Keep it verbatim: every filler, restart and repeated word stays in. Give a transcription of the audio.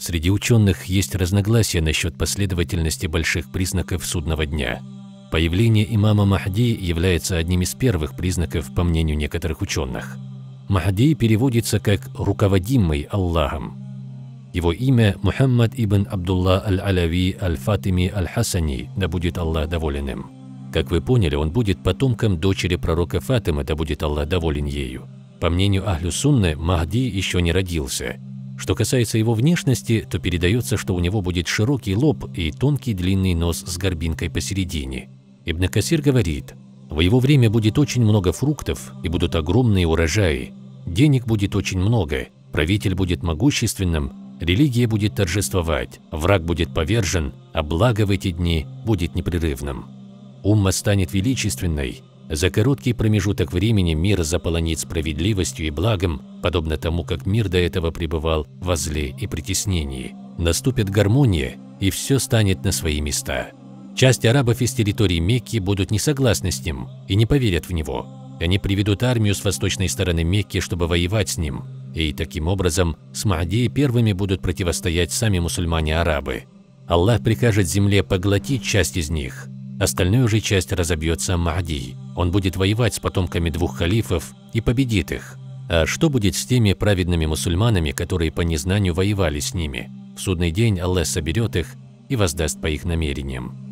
Среди ученых есть разногласия насчет последовательности больших признаков судного дня. Появление имама Махди является одним из первых признаков, по мнению некоторых ученых. Махди переводится как «руководимый Аллахом». Его имя Мухаммад ибн Абдулла аль-Алави аль-Фатими аль-Хасани, да будет Аллах доволен им. Как вы поняли, он будет потомком дочери пророка Фатимы, да будет Аллах доволен ею. По мнению Ахлю Сунны, Махди еще не родился. Что касается его внешности, то передается, что у него будет широкий лоб и тонкий длинный нос с горбинкой посередине. Ибн Касир говорит, в его время будет очень много фруктов и будут огромные урожаи, денег будет очень много, правитель будет могущественным, религия будет торжествовать, враг будет повержен, а благо в эти дни будет непрерывным. Умма станет величественной. За короткий промежуток времени мир заполонит справедливостью и благом, подобно тому, как мир до этого пребывал во зле и притеснении. Наступит гармония, и все станет на свои места. Часть арабов из территории Мекки будут не согласны с ним и не поверят в него. Они приведут армию с восточной стороны Мекки, чтобы воевать с ним. И таким образом с Махди первыми будут противостоять сами мусульмане-арабы. Аллах прикажет земле поглотить часть из них. Остальную же часть разобьется Махди. Он будет воевать с потомками двух халифов и победит их. А что будет с теми праведными мусульманами, которые по незнанию воевали с ними? В судный день Аллах соберет их и воздаст по их намерениям.